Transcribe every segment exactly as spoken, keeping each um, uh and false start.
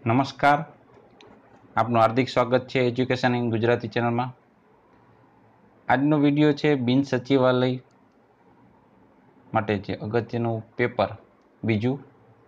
નમસ્કાર, આપનું હાર્દિક સ્વાગત છે એજ્યુકેશન ઇન ગુજરાતી ચેનલમાં. આજનો વિડીયો છે બિનસચિવાલય માટે છે અગત્યનું પેપર બીજું.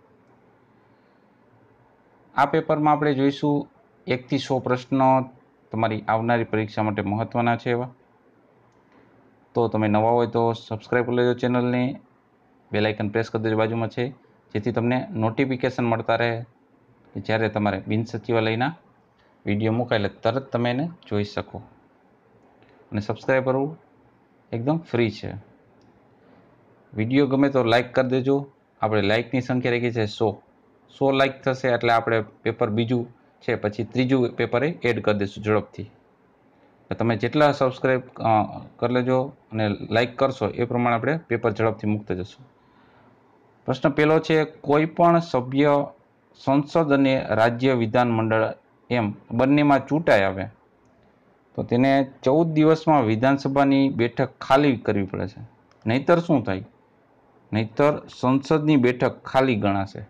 આ પેપરમાં આપણે જોઈશું એકથી સો પ્રશ્નો તમારી આવનારી પરીક્ષા માટે મહત્વના છે એવા. તો તમે નવા હોય તો સબસ્ક્રાઈબ કરી લેજો ચેનલને, બેલ આઇકન પ્રેસ કરી દેજો બાજુમાં છે, જેથી તમને નોટિફિકેશન મળતા રહે કે જ્યારે તમારે બિનસચિવાલયના વિડીયો મુકાયેલા તરત તમે એને જોઈ શકો. અને સબસ્ક્રાઈબ કરવું એકદમ ફ્રી છે. વિડીયો ગમે તો લાઈક કરી દેજો. આપણે લાઈકની સંખ્યા રાખી છે સો સો લાઈક થશે એટલે આપણે પેપર બીજું છે પછી ત્રીજું પેપરે એડ કરી દઈશું ઝડપથી. તમે જેટલા સબસ્ક્રાઈબ કરી લેજો અને લાઈક કરશો એ પ્રમાણે આપણે પેપર ઝડપથી મૂકતા જશું. પ્રશ્ન પહેલો છે, કોઈ પણ સભ્ય સંસદ અને રાજ્ય વિધાનમંડળ એમ બંનેમાં ચૂંટાઈ આવે તો તેને ચૌદ દિવસમાં વિધાનસભાની બેઠક ખાલી કરવી પડે છે. નહીતર શું થાય? નહીતર સંસદની બેઠક ખાલી ગણાશે.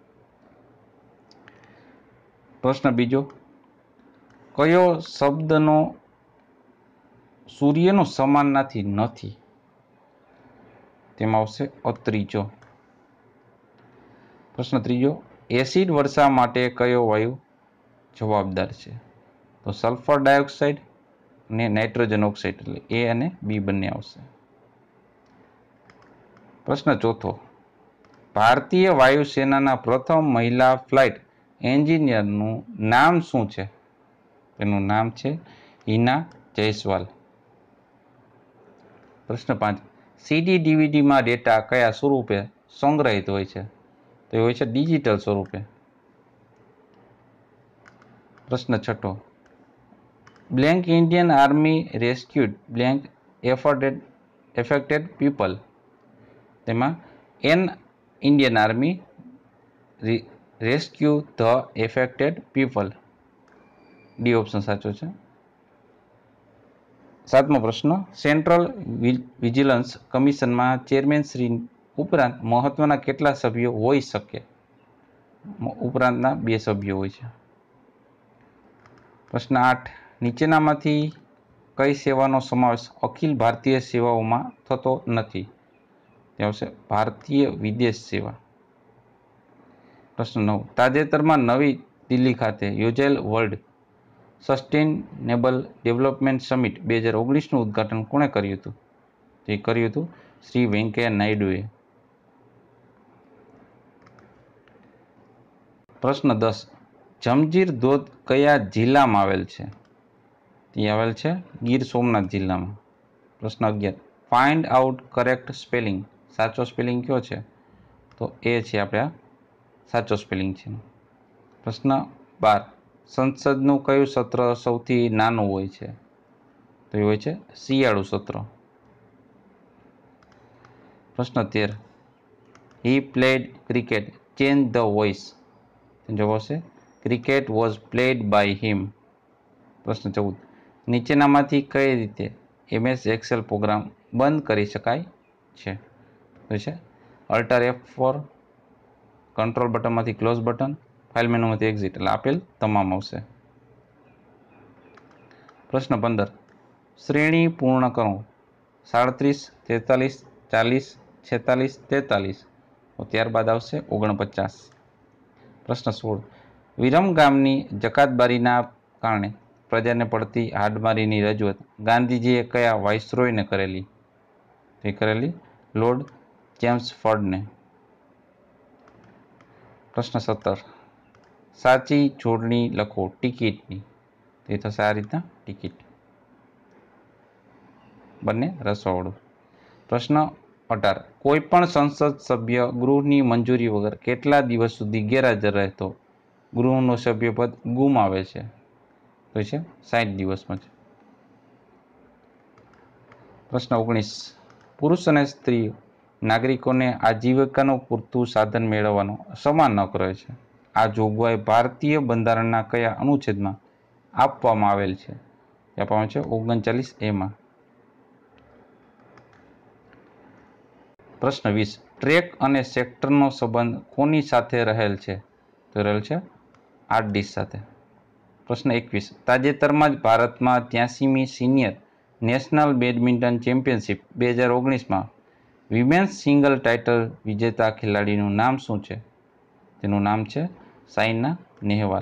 પ્રશ્ન બીજો, કયો શબ્દનો સૂર્યનો સમાનાર્થી નથી? તેમાં આવશે અત્રીજો. પ્રશ્ન ત્રીજો, એસિડ વર્ષા માટે કયો વાયુ જવાબદાર છે? તો સલ્ફર ડાયોક્સાઇડ અને નાઇટ્રોજન ઓક્સાઇડ, એટલે એ અને બી બંને આવશે. પ્રશ્ન ચોથો, ભારતીય વાયુસેનાના પ્રથમ મહિલા ફ્લાઇટ એન્જિનિયરનું નામ શું છે? તેનું નામ છે હિના જયસ્વાલ. પ્રશ્ન પાંચ, સીડી ડીવીડીમાં ડેટા કયા સ્વરૂપે સંગ્રહિત હોય છે? તો એ હોય છે ડિજિટલ સ્વરૂપે. પ્રશ્ન છઠ્ઠો, blank Indian army rescued blank afforded affected people. તેમાં an Indian army rescue the affected people. D option સાચો છે. સાતમો પ્રશ્ન, સેન્ટ્રલ વિજિલન્સ કમિશનમાં ચેરમેન શ્રી ઉપરાંત મહત્વના કેટલા સભ્યો હોઈ શકે? ઉપરાંતના બે સભ્યો હોય છે. પ્રશ્ન આઠ, નીચેનામાંથી કઈ સેવાનો સમાવેશ અખિલ ભારતીય સેવાઓમાં થતો નથી? તે આવશે ભારતીય વિદેશ સેવા. પ્રશ્ન નવ, તાજેતરમાં નવી દિલ્હી ખાતે યોજાયેલ વર્લ્ડ સસ્ટેનેબલ ડેવલપમેન્ટ સમિટ બે હજાર ઓગણીસનું ઉદ્ઘાટન કોણે કર્યું હતું? તે કર્યું હતું શ્રી વેંકૈયા નાયડુએ. પ્રશ્ન દસ, જંજીર ધોધ કયા જિલ્લામાં આવેલ છે? તે આવેલ છે ગીર સોમનાથ જિલ્લામાં. પ્રશ્ન અગિયાર, ફાઇન્ડ આઉટ કરેક્ટ સ્પેલિંગ. સાચો સ્પેલિંગ કયો છે? તો એ છે આપણે આ સાચો સ્પેલિંગ છે. પ્રશ્ન બાર, સંસદનું કયું સત્ર સૌથી નાનું હોય છે? તો એ હોય છે શિયાળુ સત્ર. પ્રશ્ન તેર, he played cricket change the voice. જવાબ આવશે cricket was played by him. પ્રશ્ન ચૌદ, નીચેનામાંથી કઈ રીતે એમએસ એક્સેલ પ્રોગ્રામ બંધ કરી શકાય છે? તો છે અલ્ટર એફ ફોર, કંટ્રોલ બટનમાંથી ક્લોઝ બટન, ફાઇલ મેનુમાંથી એક્ઝિટ, એટલે આપેલ તમામ આવશે. પ્રશ્ન પંદર, શ્રેણી પૂર્ણ કરો. સાડત્રીસ, તેતાલીસ, ચાલીસ, છેતાલીસ, તેતાલીસ. તો ત્યારબાદ આવશે ઓગણપચાસ. પ્રશ્ન સોળ, વિરમ ગામની જકાતબારીના કારણે પ્રજાને પડતી હાડમારીની રજૂઆત ગાંધીજીએ કયા વાઇસરોયને કરેલી? તે કરેલી લોર્ડ ચેમ્સફર્ડને. પ્રશ્ન સત્તર, સાચી જોડણી લખો ટિકિટની. તે થશે આ રીતના ટિકિટ, બંને રસવાળું. પ્રશ્ન અઢાર, કોઈ પણ સંસદ સભ્ય ગૃહની મંજૂરી વગર કેટલા દિવસ સુધી ગેરહાજર રહેતો ગૃહનું સભ્યપદ ગુમાવે છે? તો છે સાઠ દિવસમાં છે. પ્રશ્ન ઓગણીસ, પુરુષ અને સ્ત્રી નાગરિકોને આજીવિકાનું પૂરતું સાધન મેળવવાનો સમાન હક રહે છે. આ જોગવાઈ ભારતીય બંધારણના કયા અનુચ્છેદમાં આપવામાં આવેલ છે? આપવામાં છે ઓગણચાલીસ એમાં. પ્રશ્ન વીસ, ટ્રેક અને સેક્ટરનો સંબંધ કોની સાથે રહેલ છે? તો રહેલ છે આઠ ડીશ સાથે. પ્રશ્ન એકવીસ, તાજેતરમાં જ ભારતમાં ત્યાસીમી સિનિયર નેશનલ બેડમિન્ટન ચેમ્પિયનશિપ બે હજાર ઓગણીસમાં વિમેન્સ સિંગલ ટાઇટલ વિજેતા ખેલાડીનું નામ શું છે? તેનું નામ છે સાઇના નેહવાલ.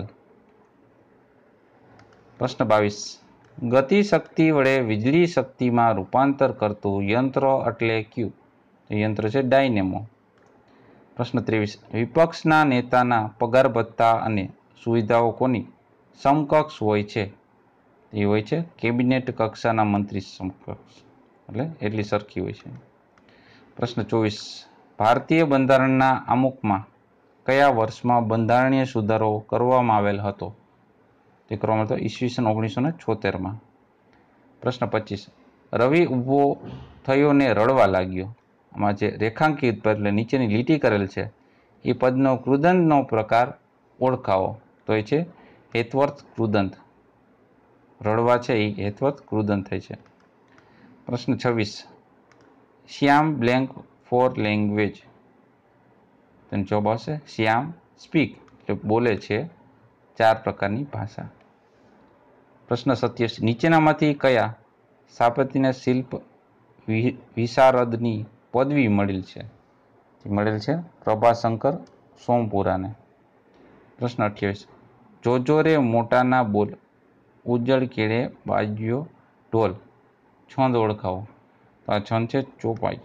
પ્રશ્ન બાવીસ, ગતિ શક્તિ વડે વીજળી શક્તિમાં રૂપાંતર કરતું યંત્ર એટલે કયું? યંત્ર છે ડાયનેમો. પ્રશ્ન ત્રેવીસ, વિપક્ષના નેતાના પગાર ભથ્થા અને સુવિધાઓ કોની સમકક્ષ હોય છે? એ હોય છે કેબિનેટ કક્ષાના મંત્રી સમકક્ષ, એટલે એટલી સરખી હોય છે. પ્રશ્ન ચોવીસ, ભારતીય બંધારણના આમુખમાં કયા વર્ષમાં બંધારણીય સુધારો કરવામાં આવેલ હતો? તે કરવામાં આવ્યો ઈસવીસન ઓગણીસો ને છોતેરમાં. પ્રશ્ન પચીસ, રવિ ઊભો થયો ને રડવા લાગ્યો. આમાં જે રેખાંકિત પદ એટલે નીચેની લીટી કરેલ છે એ પદનો કૃદંતનો પ્રકાર ઓળખાવો. તો એ છે હેતવર્થ કૃદંત. રડવા છે એ હેતવર્થ કૃદંત થાય છે. પ્રશ્ન છવ્વીસ, શ્યામ બ્લેન્ક ફોર લેંગ્વેજ. તેનો જવાબ આવશે શ્યામ સ્પીક, એટલે બોલે છે ચાર પ્રકારની ભાષા. પ્રશ્ન સત્યાવીસ, નીચેનામાંથી કયા સ્થાપત્યને શિલ્પ વિશારદની પદવી મળેલ છે? મળેલ છે પ્રભાશંકર સોમપુરાને. પ્રશ્ન અઠ્યાવીસ, જોજો રે મોટાના બોલ ઉજ્જળ કેળે બાજ્યો ઢોલ. છંદ ઓળખાવો. તો આ છંદ છે ચોપાઈ.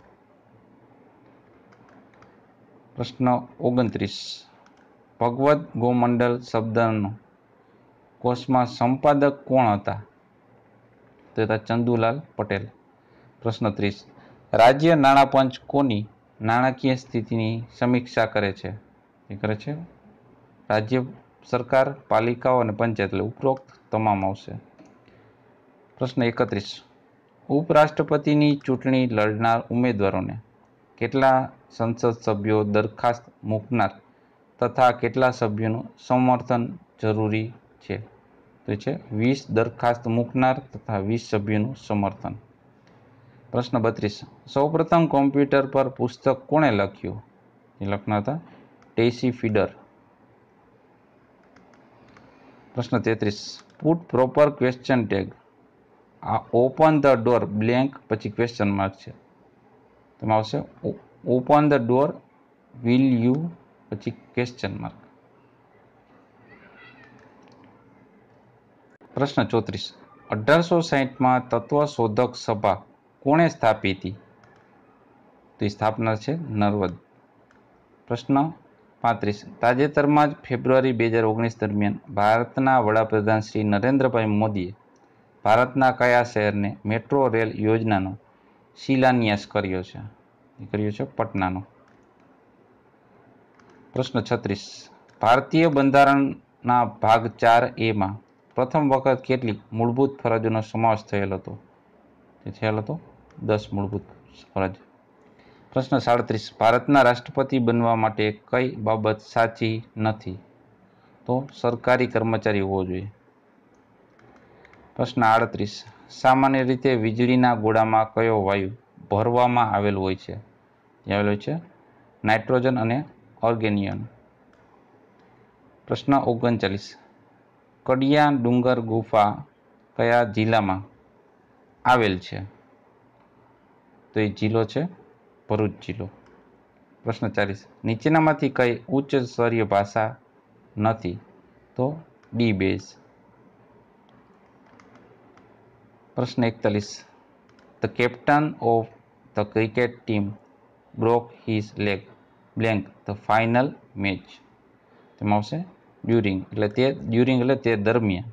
પ્રશ્ન ઓગણત્રીસ, ભગવદ ગોમંડલ શબ્દનો કોષમાં સંપાદક કોણ હતા? તો હતા ચંદુલાલ પટેલ. પ્રશ્ન ત્રીસ, રાજ્ય નાણાપંચ કોની નાણાકીય સ્થિતિની સમીક્ષા કરે છે? એ કરે છે રાજ્ય સરકાર, પાલિકાઓ અને પંચાયત, એટલે ઉપરોક્ત તમામ આવશે. પ્રશ્ન એકત્રીસ, ઉપરાષ્ટ્રપતિની ચૂંટણી લડનાર ઉમેદવારોને કેટલા સંસદ સભ્યો દરખાસ્ત મૂકનાર તથા કેટલા સભ્યોનું સમર્થન જરૂરી છે? તો છે વીસ દરખાસ્ત મૂકનાર તથા વીસ સભ્યોનું સમર્થન. પ્રશ્ન બત્રીસ, સૌપ્રથમ કોમ્પ્યુટર પર પુસ્તક કોણે લખ્યું? એ લખનાર હતા ટેસી ફીડર. પ્રશ્ન તેત્રીસ, પુટ પ્રોપર ક્વેશ્ચન ટેગ. આ ઓપન ધ ડોર બ્લેન્ક પછી ક્વેશ્ચન માર્ક છે. તેમાં આવશે open the door will you પછી ક્વેશ્ચન માર્ક. પ્રશ્ન ચોત્રીસ, અઢારસો સાહીઠમાં તત્વશોધક સભા કોણે સ્થાપી હતી? તો સ્થાપના છે નર્વદ. પ્રશ્ન પાંત્રીસ, તાજેતરમાં જ ફેબ્રુઆરી બે હજાર ઓગણીસ દરમિયાન ભારતના વડાપ્રધાન શ્રી નરેન્દ્રભાઈ મોદીએ ભારતના કયા શહેરને મેટ્રો રેલ યોજનાનો શિલાન્યાસ કર્યો છે? એ કર્યો છે પટનાનો. પ્રશ્ન છત્રીસ, ભારતીય બંધારણના ભાગ ચાર એમાં પ્રથમ વખત કેટલી મૂળભૂત ફરજોનો સમાવેશ થયેલો હતો? તે થયેલો હતો દસ મૂળભૂત ફરજ. પ્રશ્ન સાડત્રીસ, ભારતના રાષ્ટ્રપતિ બનવા માટે કઈ બાબત સાચી નથી? તો સરકારી કર્મચારી હોવો જોઈએ. પ્રશ્ન આડત્રીસ, સામાન્ય રીતે વીજળીના ગોળામાં કયો વાયુ ભરવામાં આવેલ હોય છે? આવેલો હોય છે નાઇટ્રોજન અને ઓર્ગેનિયન. પ્રશ્ન ઓગણચાલીસ, કડિયા ડુંગર ગુફા કયા જિલ્લામાં આવેલ છે? તો એ જિલ્લો છે ભરૂચ જિલ્લો. પ્રશ્ન ચાલીસ, નીચેનામાંથી કઈ ઉચ્ચ સ્તરીય ભાષા નથી? તો ડી બેઝ. પ્રશ્ન એકતાલીસ, the captain of the cricket team broke his leg blank the final match. તેમાં આવશે ડ્યુરિંગ, એટલે તે ડ્યુરિંગ એટલે તે દરમિયાન.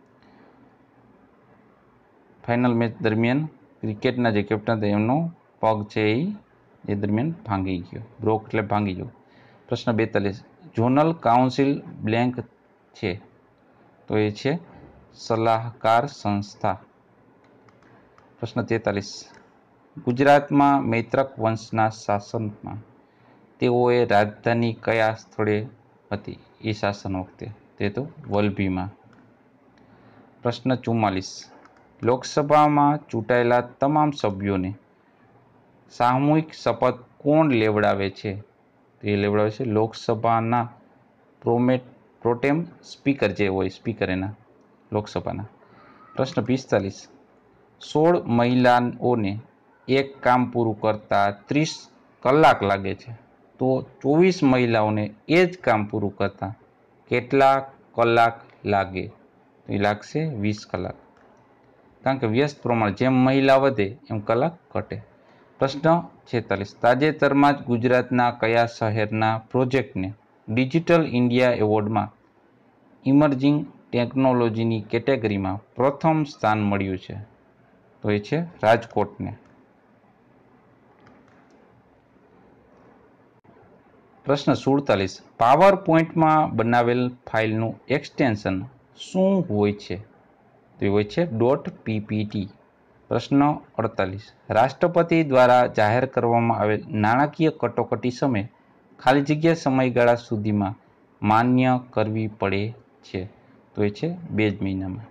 ફાઇનલ મેચ દરમિયાન ક્રિકેટના જે કેપ્ટન હતા એમનો પગ છે એ એ દરમિયાન ભાંગી ગયો. બ્રોક એટલે ભાંગી ગયો. પ્રશ્ન બેતાલીસ, ઝોનલ કાઉન્સિલ બ્લેન્ક છે? તો એ છે સલાહકાર સંસ્થા. પ્રશ્ન તેતાલીસ, ગુજરાતમાં મૈત્રક વંશના શાસનમાં તેઓએ રાજધાની કયા સ્થળે હતી એ શાસન વખતે? તે તો વલભીમાં. પ્રશ્ન ચુમ્માલીસ, લોકસભામાં ચૂંટાયેલા તમામ સભ્યોને સામૂહિક શપથ કોણ લેવડાવે છે? તે લેવડાવે છે લોકસભાના પ્રોમેટ પ્રોટેમ સ્પીકર જે હોય સ્પીકર એના લોકસભાના. પ્રશ્ન પિસ્તાલીસ. સોળ મહિલાઓને એક કામ પૂરું કરતા ત્રીસ કલાક લાગે છે, તો ચોવીસ મહિલાઓને એ જ કામ પૂરું કરતા કેટલા કલાક લાગે? તો એ લાગશે વીસ કલાક, કારણ કે વ્યસ્ત પ્રમાણે જેમ મહિલા વધે એમ કલાક ઘટે. પ્રશ્ન છેતાલીસ. તાજેતરમાં જ ગુજરાતના કયા શહેરના પ્રોજેક્ટને ડિજિટલ ઇન્ડિયા એવોર્ડમાં ઇમર્જિંગ ટેકનોલોજીની કેટેગરીમાં પ્રથમ સ્થાન મળ્યું છે? તો એ છે રાજકોટને. પ્રશ્ન સુડતાલીસ. પાવર પોઈન્ટમાં બનાવેલ ફાઇલનું એક્સટેન્શન શું હોય છે? તો એ હોય છે ડોટ પીપીટી. પ્રશ્ન અડતાલીસ. રાષ્ટ્રપતિ દ્વારા જાહેર કરવામાં આવેલ નાણાકીય કટોકટી સમયે ખાલી જગ્યા સમયગાળા સુધીમાં માન્ય કરવી પડે છે? તો એ છે બે જ મહિનામાં.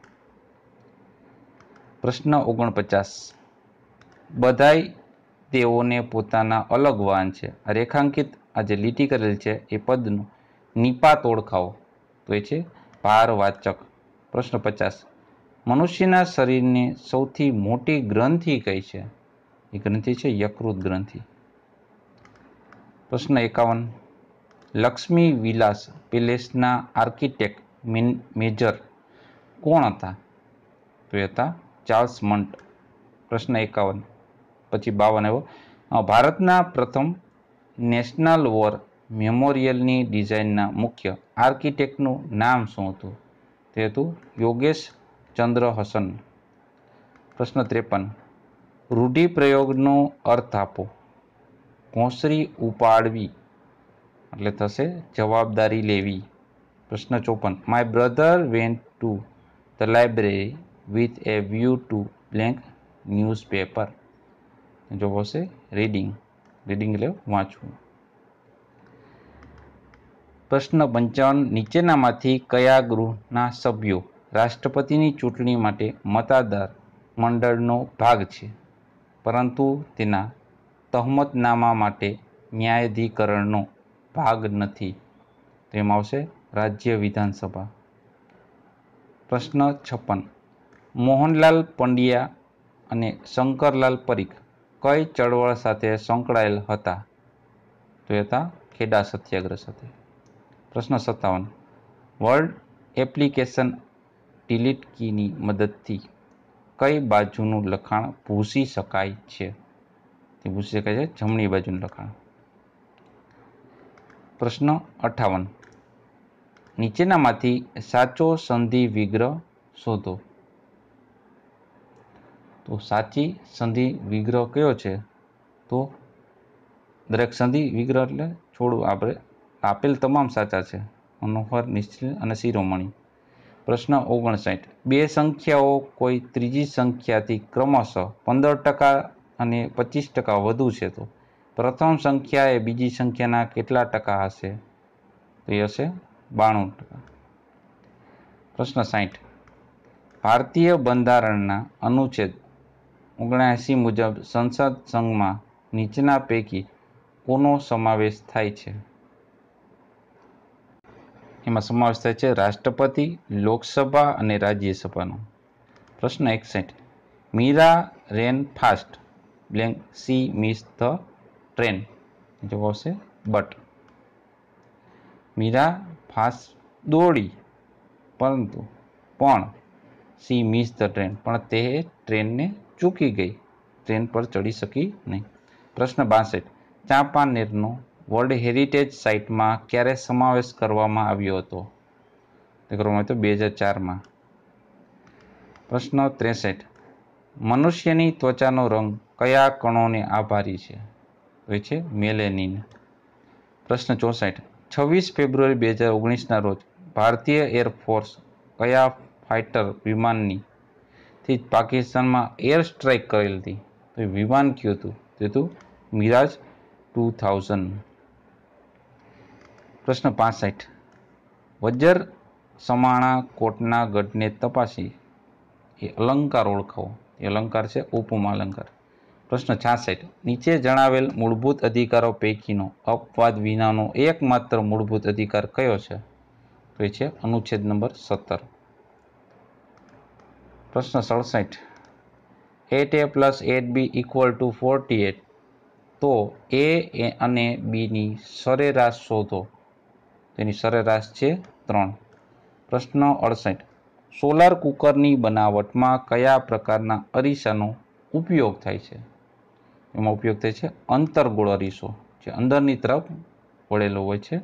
પ્રશ્ન ઓગણપચાસ. બધાય તેઓને પોતાના અલગ વાહન છે. આ રેખાંકિત આ જે લીટી કરેલ છે એ પદનું નિપાત ઓળખાવો. તો એ છે ભારવાચક. પ્રશ્ન પચાસ. મનુષ્યના શરીરની સૌથી મોટી ગ્રંથિ કઈ છે? એ ગ્રંથિ છે યકૃત ગ્રંથિ. પ્રશ્ન એકાવન. લક્ષ્મી વિલાસ પેલેસના આર્કિટેક્ટ મેજર કોણ હતા? તો એ હતા ચાર્લ્સ મંટ. પ્રશ્ન એકાવન. પછી બાવન આવ્યો. ભારતના પ્રથમ નેશનલ વોર મેમોરિયલની ડિઝાઇનના મુખ્ય આર્કિટેક્ટનું નામ શું હતું? તે હતું યોગેશ ચંદ્ર હસન. પ્રશ્ન ત્રેપન. રૂઢિપ્રયોગનો અર્થ આપો. ઘોંસરી ઉપાડવી એટલે થશે જવાબદારી લેવી. પ્રશ્ન ચોપન. My brother went to the library with a view to blank newspaper. જો હશે રીડિંગ. રીડિંગ એટલે વાંચવું. પ્રશ્ન પંચાવન. નીચેનામાંથી કયા ગૃહના સભ્યો રાષ્ટ્રપતિની ચૂંટણી માટે મતદાર મંડળનો ભાગ છે, પરંતુ તેના તહમતનામા માટે ન્યાયાધિકરણનો ભાગ નથી? તેમાં આવશે રાજ્ય વિધાનસભા. પ્રશ્ન છપ્પન. મોહનલાલ પંડ્યા અને શંકરલાલ પરીખ કઈ ચળવળ સાથે સંકળાયેલ હતા? તો એ હતા ખેડા સત્યાગ્રહ સાથે. પ્રશ્ન સત્તાવન. વર્ડ એપ્લિકેશન ડિલીટ કીની મદદથી કઈ બાજુનું લખાણ ભૂંસી શકાય છે? તે ભૂંસી શકાય છે જમણી બાજુનું લખાણ. પ્રશ્ન અઠાવન. નીચેનામાંથી સાચો સંધિ વિગ્રહ શોધો. તો સાચી સંધિ વિગ્રહ કયો છે? તો દરેક સંધિ વિગ્રહ એટલે છોડવું. આપણે આપેલ તમામ સાચા છે. મનોહર, નિશ્ચિલ અને શિરોમણી. પ્રશ્ન ઓગણસાઠ. બે સંખ્યાઓ કોઈ ત્રીજી સંખ્યાથી ક્રમશઃ પંદર ટકા અને પચીસ ટકા વધુ છે, તો પ્રથમ સંખ્યા એ બીજી સંખ્યાના કેટલા ટકા હશે? તો એ હશે બાણું ટકા. પ્રશ્ન સાઠ. ભારતીય બંધારણના અનુચ્છેદ ઓગણએંસી મુજબ સંસદ સંઘમાં નીચેના પૈકી કોનો સમાવેશ થાય છે? એમાં સમાવેશ થાય છે રાષ્ટ્રપતિ, લોકસભા અને રાજ્યસભાનો. પ્રશ્ન એકસઠ. Meera ran fast blank she missed the train. જવાબ આવશે બટ. મીરા ફાસ્ટ દોડી પરંતુ પણ સી મિસ ધ ટ્રેન પણ તે ટ્રેનને ચૂકી ગઈ, ટ્રેન પર ચડી શકી નહીં. પ્રશ્ન બાસઠ. ચાંપાનેરનો વર્લ્ડ હેરિટેજ સાઇટમાં ક્યારે સમાવેશ કરવામાં આવ્યો હતો? તે કરવામાં આવ્યો હતો બે હજાર ચારમાં. પ્રશ્ન ત્રેસઠ. મનુષ્યની ત્વચાનો રંગ કયા કણોને આભારી છે? તો એ છે મેલેનિન. પ્રશ્ન ચોસઠ. છવ્વીસ ફેબ્રુઆરી બે હજાર ઓગણીસના રોજ ભારતીય એરફોર્સ કયા ફાઇટર વિમાનની થી પાકિસ્તાનમાં એર સ્ટ્રાઇક કરેલ હતી? તો એ વિમાન કયું હતું? તે હતું મિરાજ ટુ થાઉઝન્ડ. પ્રશ્ન પાસઠ. વજ્ર સમાણા કોટના ગઢને તપાસી એ અલંકાર ઓળખાવો. એ અલંકાર છે ઉપમા અલંકાર. પ્રશ્ન છાસઠ. નીચે જણાવેલ મૂળભૂત અધિકારો પૈકીનો અપવાદ વિનાનો એકમાત્ર મૂળભૂત અધિકાર કયો છે? તો એ છે અનુચ્છેદ નંબર સત્તર. પ્રશ્ન સડસઠ, eight A plus eight B equal to forty eight, તો એ અને બીની સરેરાશ શોધો. તેની સરેરાશ છે ત્રણ. પ્રશ્ન અડસઠ, સોલાર કુકરની બનાવટમાં કયા પ્રકારના અરીસાનો ઉપયોગ થાય છે? એમાં ઉપયોગ થાય છે અંતર્ગોળ અરીસો, જે અંદરની તરફ વળેલો હોય છે.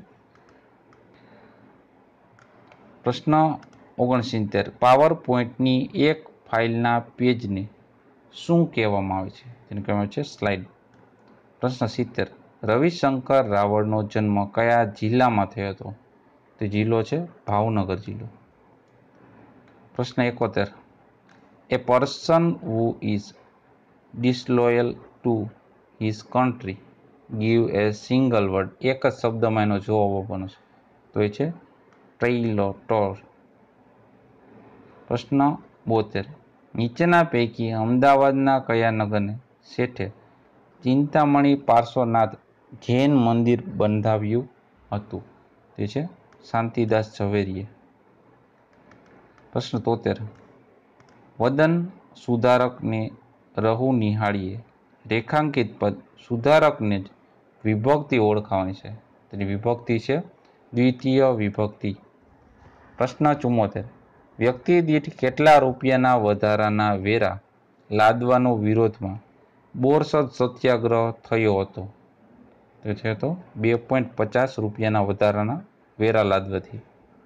પ્રશ્ન ઓગણસિત્તેર, પાવર પોઈન્ટની એક ફાઇલના પેજને શું કહેવામાં આવે છે? તેને કહેવામાં આવે છે સ્લાઇડ. પ્રશ્ન સિત્તેર, રવિશંકર રાવળનો જન્મ કયા જિલ્લામાં થયો હતો? તે જિલ્લો છે ભાવનગર જિલ્લો. પ્રશ્ન એકોતેર, a person who is disloyal to his country give a single word. એક જ શબ્દમાં એનો જવાબ આપવાનો છે, તો એ છે ટ્રેઇલોટર. પ્રશ્ન બોતેર, નીચેના પૈકી અમદાવાદના કયા નગરને શેઠે ચિંતામણી પાર્શ્વનાથ જૈન મંદિર બંધાવ્યું હતું? તે છે શાંતિદાસ ઝવેરીએ. પ્રશ્ન તોતેર, વદન સુધારકને રહુ નિહાળીએ રેખાંકિત પદ સુધારકને જ વિભક્તિ ઓળખાવાની છે. તેની વિભક્તિ છે દ્વિતીય વિભક્તિ. પ્રશ્ન ચુમ્મોતેર, વ્યક્તિ દીઠ કેટલા રૂપિયાના વધારાના વેરા લાદવાનો વિરોધમાં બોરસદ સત્યાગ્રહ થયો હતો? તે છે તો બે પોઈન્ટ પચાસ રૂપિયાના વધારાના વેરા લાદવાથી.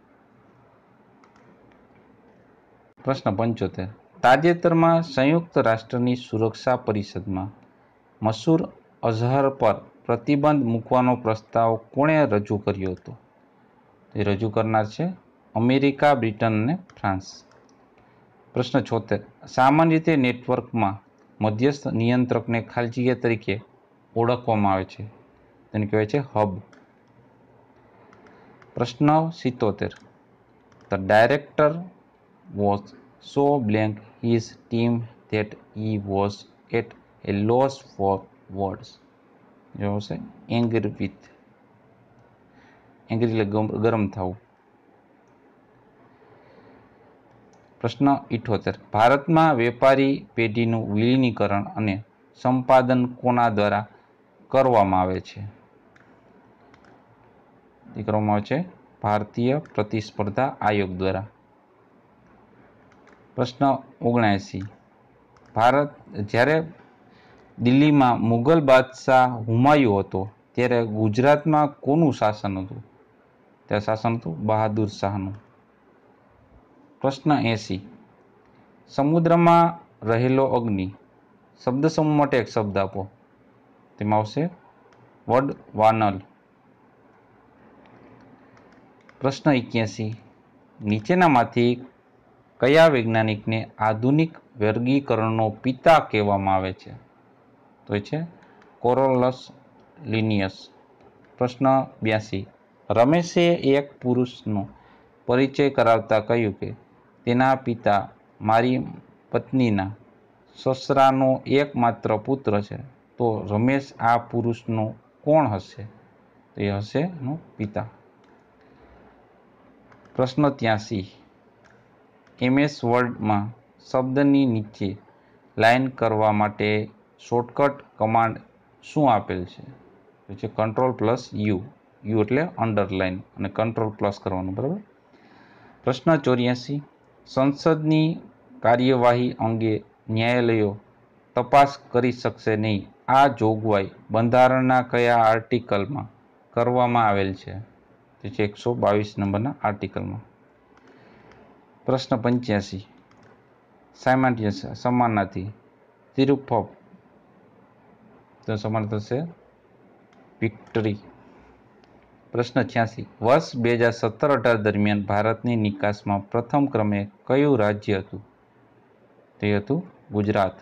પ્રશ્ન પંચોતેર, તાજેતરમાં સંયુક્ત રાષ્ટ્રની સુરક્ષા પરિષદમાં મસૂર અઝહર પર પ્રતિબંધ મૂકવાનો પ્રસ્તાવ કોણે રજૂ કર્યો હતો? તે રજૂ કરનાર છે અમેરિકા, બ્રિટન અને ફ્રાન્સ. પ્રશ્ન છોતેર, સામાન્ય રીતે નેટવર્કમાં મધ્યસ્થ નિયંત્રકને ખાલી જગ્યા તરીકે ઓળખવામાં આવે છે. તેને કહેવાય છે હબ. પ્રશ્ન સિત્તોતેર, the director was so blank his team that he was at a loss for words. જો હશે એંગ્રી વિથ. એંગ્રી એટલે ગરમ થવું. પ્રશ્ન ઇઠોતેર, ભારતમાં વેપારી પેઢીનું વિલીનીકરણ અને સંપાદન કોના દ્વારા કરવામાં આવે છે? તે કરવામાં આવે છે ભારતીય પ્રતિસ્પર્ધા આયોગ દ્વારા. પ્રશ્ન ઓગણએંસી, ભારત જ્યારે દિલ્હીમાં મુગલ બાદશાહ હુમાયુ હતો ત્યારે ગુજરાતમાં કોનું શાસન હતું? ત્યાં શાસન હતું બહાદુર શાહનું. પ્રશ્ન એંસી, સમુદ્રમાં રહેલો અગ્નિ શબ્દ સમૂહ માટે એક શબ્દ આપો. તેમાં આવશે વડવાનલ. પ્રશ્ન એક્યાસી, નીચેનામાંથી કયા વૈજ્ઞાનિકને આધુનિક વર્ગીકરણનો પિતા કહેવામાં આવે છે? તો એ છે કોરોલસ લિનિયસ. પ્રશ્ન બ્યાસી, રમેશે એક પુરુષનો પરિચય કરાવતા કહ્યું કે તેના પિતા મારી પત્નીના સસરાનો એકમાત્ર પુત્ર છે. તો રમેશ આ પુરુષનો કોણ હશે? તો એ હશે એનો પિતા. પ્રશ્ન ત્યાસી, એમએસ વર્ડમાં શબ્દની નીચે લાઇન કરવા માટે શોર્ટકટ કમાન્ડ શું આપેલ છે? તો છે કંટ્રોલ પ્લસ યુ. યુ એટલે અંડરલાઇન અને કંટ્રોલ પ્લસ કરવાનું, બરાબર. પ્રશ્ન ચોર્યાસી, સંસદની કાર્યવાહી અંગે ન્યાયાલયો તપાસ કરી શકશે નહીં. આ જોગવાઈ બંધારણના કયા આર્ટિકલમાં કરવામાં આવેલ છે? તે છે એકસો બાવીસ નંબરના આર્ટિકલમાં. પ્રશ્ન પંચ્યાસી, સાયમાન્ટિયસ સમાનાર્થી તિરુપપ. તો સમાન થશે વિક્ટરી. પ્રશ્ન છ્યાસી, વર્ષ બે હજાર સત્તર અઢાર દરમિયાન ભારતની નિકાસમાં પ્રથમ ક્રમે કયું રાજ્ય હતું? તે હતું ગુજરાત.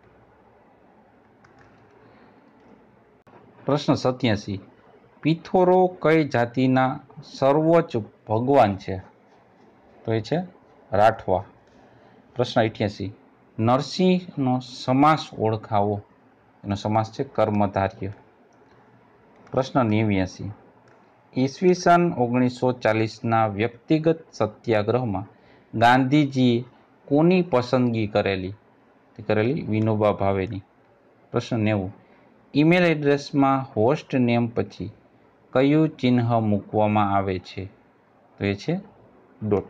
પ્રશ્ન સત્યાસી, પિથોરો કઈ જાતિના સર્વોચ્ચ ભગવાન છે? તો એ છે રાઠવા. પ્રશ્ન અઠ્યાસી, નરસિંહનો સમાસ ઓળખાવો. એનો સમાસ છે કર્મધાર્ય. પ્રશ્ન નેવ્યાસી, ઈસવીસન ઓગણીસો ચાલીસના વ્યક્તિગત સત્યાગ્રહમાં ગાંધીજીએ કોની પસંદગી કરેલી? કરેલી વિનોબા ભાવેની. પ્રશ્ન નેવું. ઈમેલ એડ્રેસમાં હોસ્ટ નેમ પછી કયું ચિહ્ન મૂકવામાં આવે છે? તો એ છે ડોટ.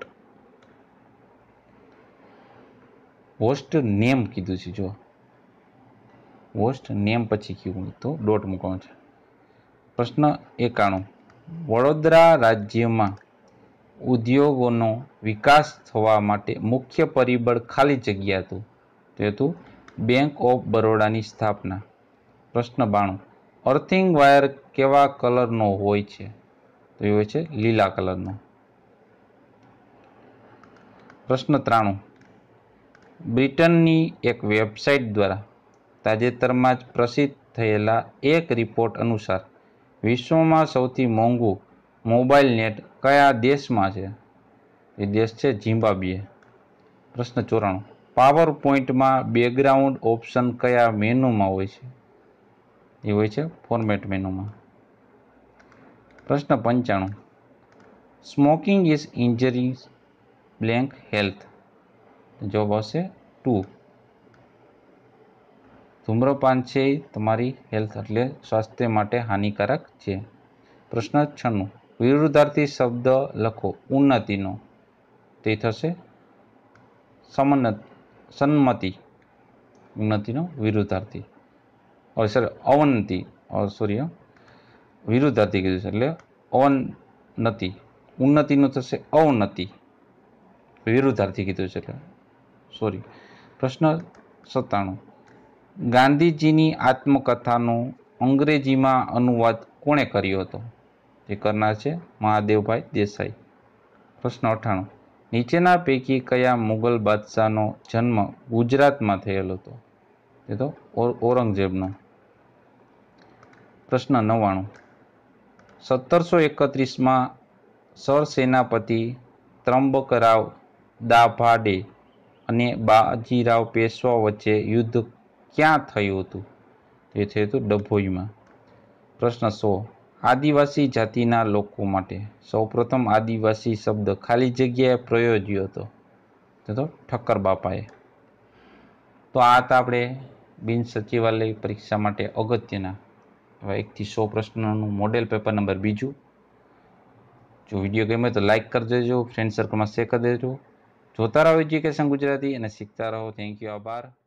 હોસ્ટ નેમ કીધું છે, જો હોસ્ટ નેમ પછી કીધું તો ડોટ મૂકવાનું છે. પ્રશ્ન એકાણું. વડોદરા રાજ્યમાં ઉદ્યોગોનો વિકાસ થવા માટે મુખ્ય પરિબળ ખાલી જગ્યા હતું. તે હતું બેંક ઓફ બરોડાની સ્થાપના. પ્રશ્ન બાણું. અર્થિંગ વાયર કેવા કલરનો હોય છે? તો એ હોય છે લીલા કલરનો. પ્રશ્ન ત્રાણું. બ્રિટનની એક વેબસાઇટ દ્વારા તાજેતરમાં જ પ્રસિદ્ધ થયેલા એક રિપોર્ટ અનુસાર વિશ્વમાં સૌથી મોંઘું મોબાઈલ નેટ કયા દેશમાં છે? એ દેશ છે ઝિમ્બાબ્વે. પ્રશ્ન ચોરાણું. પાવર પોઈન્ટમાં બેકગ્રાઉન્ડ ઓપ્શન કયા મેનુમાં હોય છે? એ હોય છે ફોર્મેટ મેનુમાં. પ્રશ્ન પંચાણું. Smoking is injurious blank health. જવાબ આવશે ટુ. ધૂમ્રપાન છે એ તમારી હેલ્થ એટલે સ્વાસ્થ્ય માટે હાનિકારક છે. પ્રશ્ન છન્નું. વિરુદ્ધાર્થી શબ્દ લખો ઉન્નતિનો. તે થશે સમન્નત સન્મતિ. ઉન્નતિનો વિરુદ્ધાર્થી સોરી અવનતિ સોરી વિરુદ્ધાર્થી કીધું છે એટલે અવનતિ. ઉન્નતિનું થશે અવનતિ. વિરુદ્ધાર્થી કીધું છે એટલે સોરી. પ્રશ્ન સત્તાણું. ગાંધીજીની આત્મકથાનો અંગ્રેજીમાં અનુવાદ કોણે કર્યો હતો? એ કરનાર છે મહાદેવભાઈ દેસાઈ. પ્રશ્ન અઠ્ઠાણું. નીચેના પૈકી કયા મુગલ બાદશાહનો જન્મ ગુજરાતમાં થયેલો હતો? એ તો ઔરંગઝેબનો. પ્રશ્ન નવ્વાણું. સત્તરસો એકત્રીસમાં સરસેનાપતિ ત્રંબકરાવ દાભાડે અને બાજીરાવ પેશવા વચ્ચે યુદ્ધ ક્યાં થયું હતું? તે થયું હતું ડભોઈમાં. પ્રશ્ન સો. આદિવાસી જાતિના લોકો માટે સૌપ્રથમ આદિવાસી શબ્દ ખાલી જગ્યાએ પ્રયોજ્યો હતો? તે તો ઠક્કર બાપાએ. તો આ હતા આપણે બિન સચિવાલય પરીક્ષા માટે અગત્યના એવા એકથી સો પ્રશ્નોનું મોડેલ પેપર નંબર બીજું. જો વિડીયો ગમે તો લાઇક કરી દેજો, ફ્રેન્ડ સર્કલમાં શેર કરી દેજો. જોતા રહો એજ્યુકેશન ગુજરાતી અને શીખતા રહો. Thank you. આભાર.